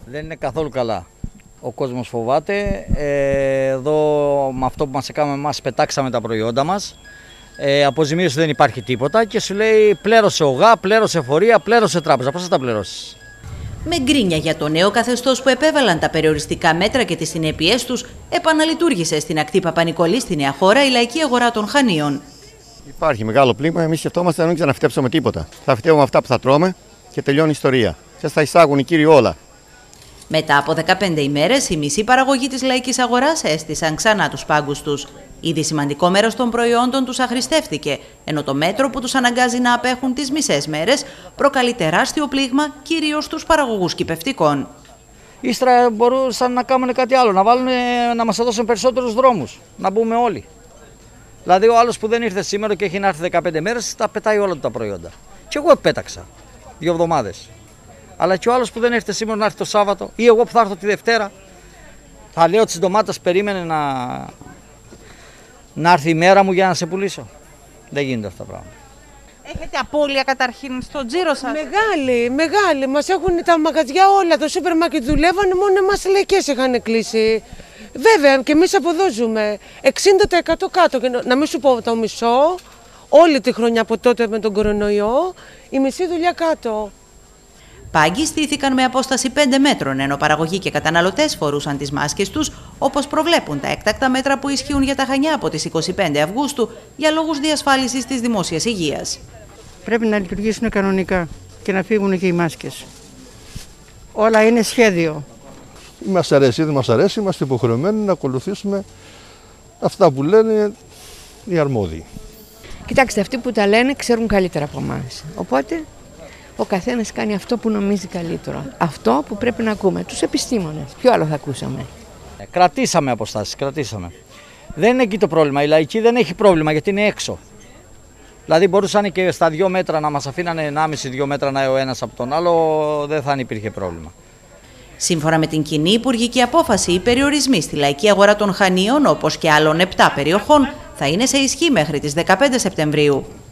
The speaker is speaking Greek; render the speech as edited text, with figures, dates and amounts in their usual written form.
Δεν είναι καθόλου καλά. Ο κόσμος φοβάται. Εδώ με αυτό που μας έκαμε εμάς πετάξαμε τα προϊόντα μας. Αποζημίωση δεν υπάρχει τίποτα και σου λέει πλέρωσε ΟΓΑ, πλέρωσε εφορία, πλέρωσε τράπεζα. Πώς θα τα πληρώσεις? Με γκρίνια για το νέο καθεστώς που επέβαλαν τα περιοριστικά μέτρα και τις συνέπειές τους, επαναλειτουργήσε στην ακτή Παπα-Νικολή στη Νέα Χώρα η λαϊκή αγορά των Χανίων. Υπάρχει μεγάλο πλήγμα. Εμείς σκεφτόμαστε να μην ξαναφυτέψουμε τίποτα. Θα φυτεύουμε αυτά που θα τρώμε και τελειώνει η ιστορία. Και θα εισάγουν οι κύριοι όλα. Μετά από 15 ημέρες, οι μισοί παραγωγοί της λαϊκής αγοράς έστησαν ξανά τους πάγκους τους. Ήδη σημαντικό μέρος των προϊόντων τους αχρηστεύτηκε, ενώ το μέτρο που τους αναγκάζει να απέχουν τις μισές μέρες προκαλεί τεράστιο πλήγμα, κυρίως στους παραγωγούς κυπευτικών. Ύστερα μπορούσαν να κάνουν κάτι άλλο, να μας δώσουν περισσότερους δρόμους, να μπούμε όλοι. Δηλαδή ο άλλος που δεν ήρθε σήμερα και έχει να έρθει 15 μέρες, τα πετάει όλα τα προϊόντα. Και εγώ πέταξα 2 εβδομάδες. Αλλά και ο άλλος που δεν έρθει σήμερα να έρθει το Σάββατο ή εγώ που θα έρθω τη Δευτέρα, θα λέω τις ντομάτες περίμενε να έρθει η μέρα μου για να σε πουλήσω. Δεν γίνεται αυτά τα πράγματα. Έχετε απώλεια καταρχήν στο τζίρο σας? Μεγάλη. Μας έχουν τα μαγαζιά όλα, το σούπερ μάρκετ δουλεύανε, μόνο εμάς λαϊκές είχαν κλείσει. Βέβαια και εμείς αποδόζουμε 60% κάτω, και να μην σου πω το μισό, όλη τη χρονιά από τότε με τον κορονοϊό, η μισή δουλειά κάτω. Πάγκοι στήθηκαν με απόσταση 5 μέτρων, ενώ παραγωγοί και καταναλωτές φορούσαν τις μάσκες τους, όπως προβλέπουν τα έκτακτα μέτρα που ισχύουν για τα Χανιά από τις 25 Αυγούστου για λόγους διασφάλισης της δημόσιας υγείας. Πρέπει να λειτουργήσουν κανονικά και να φύγουν και οι μάσκες. Όλα είναι σχέδιο. Μας αρέσει ή δεν μας αρέσει, είμαστε υποχρεωμένοι να ακολουθήσουμε αυτά που λένε οι αρμόδιοι. Κοιτάξτε, αυτοί που τα λένε ξέρουν καλύτερα από εμάς. Οπότε ο καθένας κάνει αυτό που νομίζει καλύτερο. Αυτό που πρέπει να ακούμε. Τους επιστήμονες. Ποιο άλλο θα ακούσαμε? Κρατήσαμε αποστάσεις, κρατήσαμε. Δεν είναι εκεί το πρόβλημα. Η λαϊκή δεν έχει πρόβλημα γιατί είναι έξω. Δηλαδή μπορούσαν και στα 2 μέτρα να μας αφήνανε 1,5-2 μέτρα ο ένας από τον άλλο, δεν θα υπήρχε πρόβλημα. Σύμφωνα με την κοινή υπουργική απόφαση, οι περιορισμοί στη λαϊκή αγορά των Χανίων, όπως και άλλων 7 περιοχών, θα είναι σε ισχύ μέχρι τις 15 Σεπτεμβρίου.